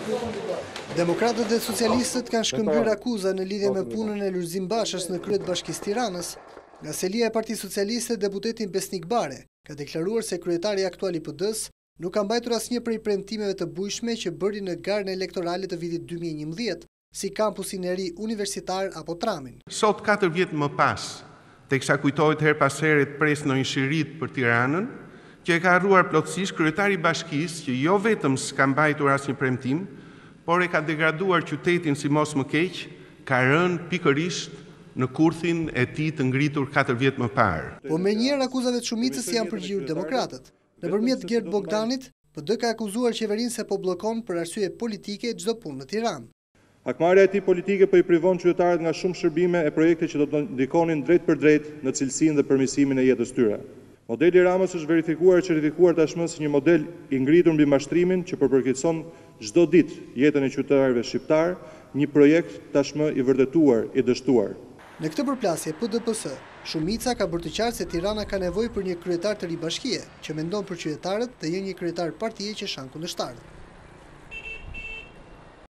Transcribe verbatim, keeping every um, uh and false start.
Demokratët dhe socialistët kanë shkëmbyer akuza në lidhje me punën e Lulzim Bashës në krye të Bashkisë Tiranës. Nga selia e Partisë Socialiste, deputeti Besnik Bare ka deklaruar se kryetari aktual i P D-s nuk ka mbajtur asnjë prej premtimeve të bujshme që bëri në garën elektorale të vitit dy mijë e njëmbëdhjetë, si kampusin e ri universitar apo tramin. Sot katër vjet më pas, teksa kujtohet her pas here pres në një shirit për Tiranën, që e ka harruar plotësisht kryetari i Bashkisë, që jo vetëm s'ka mbajtur asnjë premtim, por e ka degraduar qytetin si mos më keq, ka rënë pikërisht në kurthin e tij të ngritur katër vjet më parë. Po menjëherë akuzave të shumicës janë përgjigjur demokratët. Nëpërmjet Gert Bogdanit, P D ka akuzuar qeverinë se po bllokon për arsye politike çdo punë në Tiranë. Hakmarrja e tij politike po i privon qytetarët nga shumë shërbime e projekte që do të ndikonin drejt për drejt në cilësinë dhe përmirësimin e jetës tyre. Modeli Ramës është verifikuar e certifikuar tashmë si një model i ngritur mbi mashtrimin që përpërkitson çdo ditë jetën e qytetarëve shqiptar, një projekt tashmë i vërtetuar, i dështuar. Në këtë përplasje P D P S, shumica ka bërë të qartë se Tirana ka nevojë për një kryetar të ri bashkie, që mendon për qytetarët dhe jo një kryetar partie që shan kundërshtar.